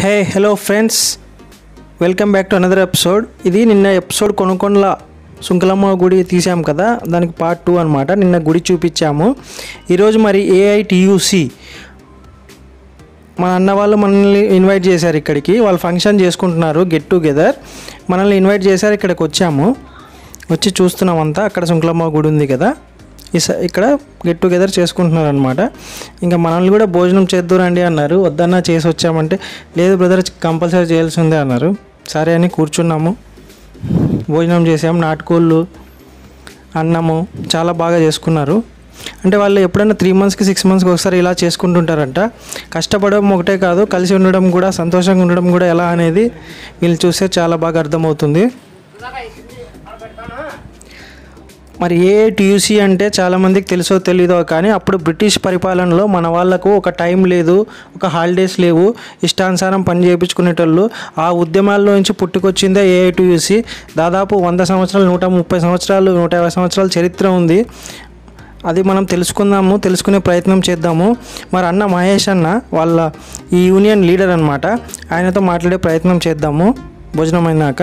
Hello friends, welcome back to another episode. ఇది నిన్న episode కొనుకొండల Sunkalamma గుడి తీసాం కదా, దానికి పార్ట్ 2 అనమాట. నిన్న గుడి చూపించాము. ఈరోజు మరి ఏఐటియుసి మన అన్న వాళ్ళు మనల్ని ఇన్వైట్ చేశారు ఇక్కడికి. వాళ్ళు ఫంక్షన్ చేసుకుంటున్నారు, గెట్ టుగెదర్. మనల్ని ఇన్వైట్ చేశారు, ఇక్కడికి వచ్చాము. వచ్చి చూస్తున్నాం అంతా. అక్కడ సుంకలమ్మ గుడి ఉంది కదా, ఇక్కడ గెట్ టుగెదర్ చేసుకుంటున్నారు అనమాట. ఇంకా మనల్ని కూడా భోజనం చేద్దురండి అన్నారు. వద్దన్నా చేసి వచ్చామంటే, లేదు బ్రదర్ కంపల్సరీ చేయాల్సిందే అన్నారు. సరే అని కూర్చున్నాము, భోజనం చేసాము. నాటుకోళ్ళు, అన్నము చాలా బాగా చేసుకున్నారు. అంటే వాళ్ళు ఎప్పుడైనా 3 monthsకి 6 monthsకి ఒకసారి ఇలా చేసుకుంటుంటారంట. కష్టపడడం ఒకటే కాదు, కలిసి ఉండడం కూడా, సంతోషంగా ఉండడం కూడా ఎలా అనేది వీళ్ళు చూస్తే చాలా బాగా అర్థమవుతుంది. మరి ఏఐటియుసి అంటే చాలామందికి తెలుసో తెలీదో కానీ, అప్పుడు బ్రిటిష్ పరిపాలనలో మన వాళ్ళకు ఒక టైం లేదు, ఒక హాలిడేస్ లేవు, ఇష్టానుసారం పని చేయించుకునేటోళ్ళు. ఆ ఉద్యమాల్లో నుంచి పుట్టుకొచ్చిందే ఏఐటియుసి. దాదాపు 100 సంవత్సరాలు, 130 సంవత్సరాలు, 150 సంవత్సరాల చరిత్ర ఉంది. అది మనం తెలుసుకునే ప్రయత్నం చేద్దాము. మరి అన్న మహేష్ అన్న వాళ్ళ ఈ యూనియన్ లీడర్ అనమాట. ఆయనతో మాట్లాడే ప్రయత్నం చేద్దాము భోజనం అయినాక.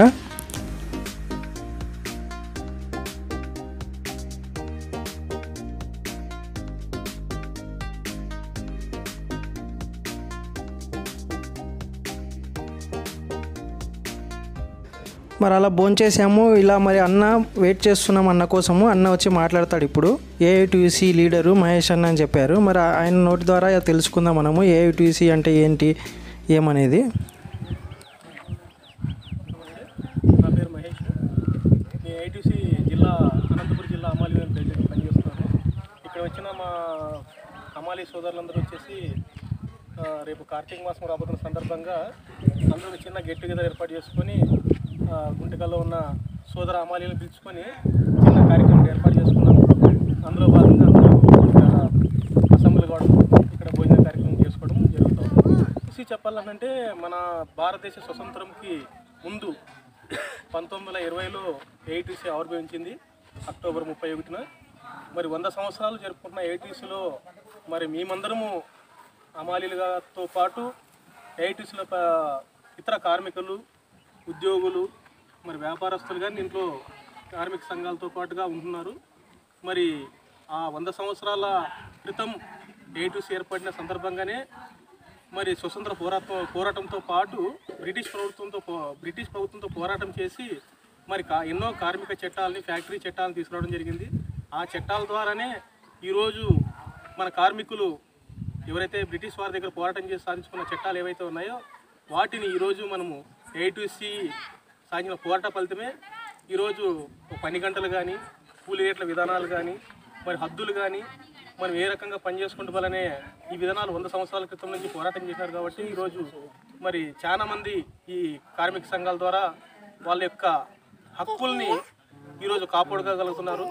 మరి అలా భోంచేసాము. ఇలా మరి అన్న వెయిట్ చేస్తున్నాం అన్న కోసము. అన్న వచ్చి మాట్లాడతాడు ఇప్పుడు. ఏఐటియుసి లీడరు మహేష్ అన్న అని చెప్పారు. మరి ఆయన నోటి ద్వారా తెలుసుకుందాం మనము ఏఐటియుసి అంటే ఏంటి, ఏమనేది. నా పేరు మహేష్. నేను ఏఐటియుసి జిల్లా అనంతపురం జిల్లా అమాలి ప్రెసిడెంట్ పనిచేస్తున్నాను. ఇక్కడ వచ్చిన మా అమాలి సోదరులందరూ వచ్చేసి రేపు కార్తీక మాసం రాబోతున్న సందర్భంగా అందరూ చిన్న గెట్ టుగెదర్ ఏర్పాటు చేసుకొని గుంటకల్లో ఉన్న సోదర అమాలీలను పిలుచుకొని చిన్న కార్యక్రమం ఏర్పాటు చేసుకున్నాం. అందులో భాగంగా అసెంబ్లీ కావడం, ఇక్కడ భోజన కార్యక్రమం చేసుకోవడం జరుగుతుంది. చూసి చెప్పాలంటే మన భారతదేశ స్వతంత్రంకి ముందు 1920లో ఏఐటియుసి ఆవిర్భవించింది, అక్టోబర్ 31న. మరి 100 సంవత్సరాలు జరుపుకుంటున్న ఏఐటియుసిలో మరి మేమందరము అమాలీలతో పాటు ఏఐటియుసిలో ఇతర కార్మికులు, ఉద్యోగులు, మరి వ్యాపారస్తులు కానీ దీంట్లో కార్మిక సంఘాలతో పాటుగా ఉంటున్నారు. మరి ఆ 100 సంవత్సరాల క్రితం ఏఐటియుసి ఏర్పడిన సందర్భంగానే మరి స్వతంత్ర పోరాటంతో పాటు బ్రిటిష్ ప్రభుత్వంతో పోరాటం చేసి మరి ఎన్నో కార్మిక చట్టాలని, ఫ్యాక్టరీ చట్టాలను తీసుకురావడం జరిగింది. ఆ చట్టాల ద్వారానే ఈరోజు మన కార్మికులు ఎవరైతే బ్రిటిష్ వారి దగ్గర పోరాటం చేసి సాధించుకున్న చట్టాలు ఏవైతే ఉన్నాయో వాటిని ఈరోజు మనము ఏఐటియుసి సాగిన పోరాట ఫలితమే ఈరోజు పని గంటలు కానీ, కూలీ రేట్ల విధానాలు కానీ, మరి హద్దులు కానీ, మనం ఏ రకంగా పనిచేసుకుంటూ వల్లనే ఈ విధానాలు 100 సంవత్సరాల క్రితం నుంచి పోరాటం చేశారు. కాబట్టి ఈరోజు మరి చాలామంది ఈ కార్మిక సంఘాల ద్వారా వాళ్ళ యొక్క హక్కుల్ని ఈరోజు కాపాడుకోగలుగుతున్నారు.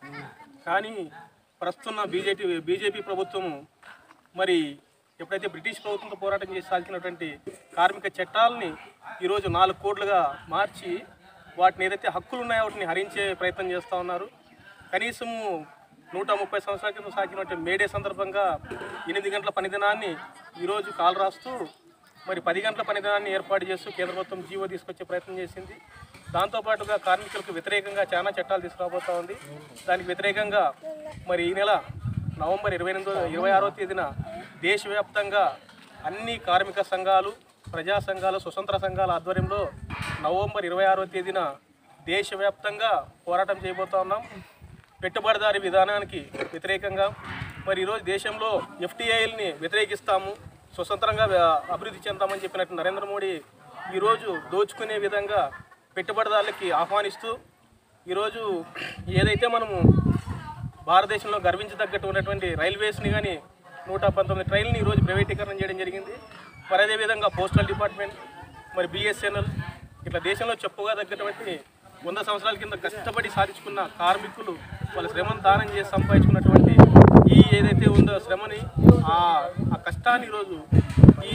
కానీ ప్రస్తుతం బీజేపీ ప్రభుత్వము మరి ఎప్పుడైతే బ్రిటిష్ ప్రభుత్వంతో పోరాటం చేసి సాధించినటువంటి కార్మిక చట్టాలని ఈరోజు 4 కోట్లుగా మార్చి వాటిని ఏదైతే హక్కులు ఉన్నాయో వాటిని హరించే ప్రయత్నం చేస్తూ ఉన్నారు. కనీసము 130 సంవత్సరాల క్రితం సాగినటువంటి మేడే సందర్భంగా 8 గంటల పనిదినాన్ని ఈరోజు కాలు రాస్తూ మరి 10 గంటల పనిదినాన్ని ఏర్పాటు చేస్తూ కేంద్ర ప్రభుత్వం జీవో తీసుకొచ్చే ప్రయత్నం చేసింది. దాంతోపాటుగా కార్మికులకు వ్యతిరేకంగా చాలా చట్టాలు తీసుకురాబోతూ ఉంది. దానికి వ్యతిరేకంగా మరి ఈ నెల నవంబర్ 26వ తేదీన దేశవ్యాప్తంగా అన్ని కార్మిక సంఘాలు, ప్రజా సంఘాలు, స్వతంత్ర సంఘాల ఆధ్వర్యంలో నవంబర్ 26వ తేదీన దేశవ్యాప్తంగా పోరాటం చేయబోతూ ఉన్నాం. పెట్టుబడిదారీ విధానానికి వ్యతిరేకంగా మరి ఈరోజు దేశంలో ఎఫ్టీఐల్ని వ్యతిరేకిస్తాము, స్వతంత్రంగా అభివృద్ధి చెందామని చెప్పినట్టు నరేంద్ర మోడీ ఈరోజు దోచుకునే విధంగా పెట్టుబడిదారులకి ఆహ్వానిస్తూ ఈరోజు ఏదైతే మనము భారతదేశంలో గర్వించదగ్గట్టు ఉన్నటువంటి రైల్వేస్ని కానీ 119 ట్రైన్లని ఈరోజు ప్రైవేటీకరణ చేయడం జరిగింది. మరి అదేవిధంగా పోస్టల్ డిపార్ట్మెంట్, మరి బిఎస్ఎన్ఎల్, ఇట్లా దేశంలో చెప్పుకోదగ్గటువంటి 100 సంవత్సరాల కింద కష్టపడి సాధించుకున్న కార్మికులు వాళ్ళ శ్రమను దానం చేసి సంపాదించుకున్నటువంటి ఈ ఏదైతే ఉందో శ్రమని, ఆ కష్టాన్ని ఈరోజు ఈ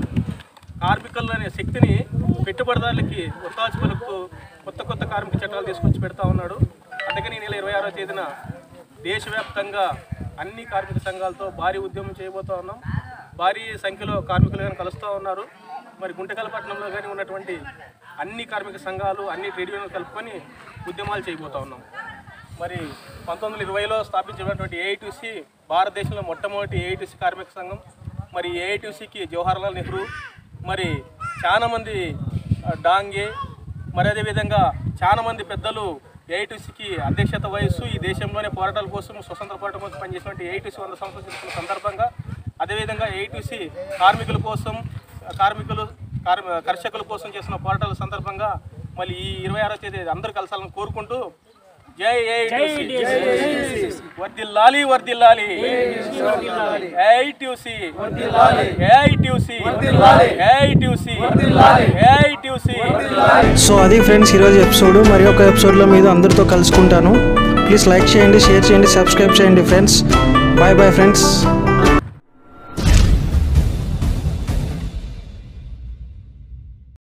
కార్మికులు అనే శక్తిని పెట్టుబడిదారులకి ఒత్తాచి పలుకుతూ కొత్త కార్మిక చట్టాలు తీసుకొచ్చి పెడతా ఉన్నాడు. అందుకని ఈ నెల 26వ తేదీన దేశవ్యాప్తంగా అన్ని కార్మిక సంఘాలతో భారీ ఉద్యమం చేయబోతూ ఉన్నాం. భారీ సంఖ్యలో కార్మికులు కలుస్తూ ఉన్నారు. మరి గుంటకలపట్నంలో కానీ ఉన్నటువంటి అన్ని కార్మిక సంఘాలు అన్ని ట్రేడ్ యూనియన్లు కలుపుకొని ఉద్యమాలు చేయబోతా ఉన్నాం. మరి 1920లో స్థాపించినటువంటి ఏఐటీసీ భారతదేశంలో మొట్టమొదటి ఏఐటీసీ కార్మిక సంఘం. మరి ఏఐటీసీకి జవహర్లాల్ నెహ్రూ, మరి చాలామంది డాంగే, మరి అదేవిధంగా చాలామంది పెద్దలు ఏఐటీసీకి అధ్యక్షత వహిస్తూ ఈ దేశంలోనే పోరాటాల కోసం స్వతంత్ర పోరాటం కోసం పనిచేసినటువంటి ఏఐటీసీ 100 సంవత్సరాలు జరుపుకున్న సందర్భంగా అదేవిధంగా ఏఐటీసీ కార్మికుల కోసం కర్షకుల కోసం చేసిన పోరాటాల సందర్భంగా మళ్ళీ ఈ 26వ తేదీ అందరూ కలసాలని కోరుకుంటూ జై ఏఐటీసీ, వర్ధిల్లాలి వర్ధిల్లాలి AITC, AITC, AITC, AITC. So అది ఫ్రెండ్స్ ఈరోజు ఎపిసోడ్. మరి ఒక ఎపిసోడ్లో మీద అందరితో కలుసుకుంటాను. ప్లీజ్ లైక్ చేయండి, షేర్ చేయండి, సబ్స్క్రైబ్ చేయండి ఫ్రెండ్స్. Bye bye friends.